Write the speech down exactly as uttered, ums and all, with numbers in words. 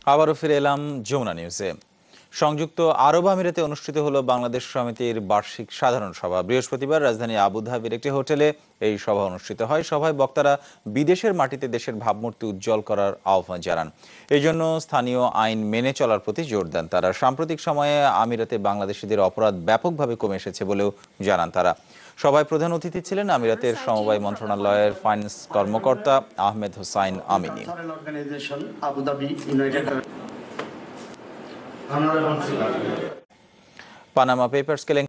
আবারও ফিরে এলাম যমুনা নিউজে। সংযুক্ত আরব আমিরাতে অনুষ্ঠিত হলো বাংলাদেশ সমিতির বার্ষিক সাধারণ সভা। বৃহস্পতিবার রাজধানী আবুধাবির একটি হোটেলে এই সভা অনুষ্ঠিত হয়। সভায় বক্তারা বিদেশের মাটিতে দেশের ভাবমূর্তি উজ্জ্বল করার আহ্বান জানান। এই জন্য স্থানীয় আইন মেনে চলার প্রতি জোর দেন তারা। সাম্প্রতিক সময়ে আমিরাতে বাংলাদেশিদের অপরাধ ব্যাপকভাবে কমে এসেছে বলেও জানান তারা। সভায় প্রধান অতিথি ছিলেন আমিরাতের সমবায় মন্ত্রণালয়ের ফাইন্যান্স কর্মকর্তা আহমেদ হোসাইন আমিনী। Panama papers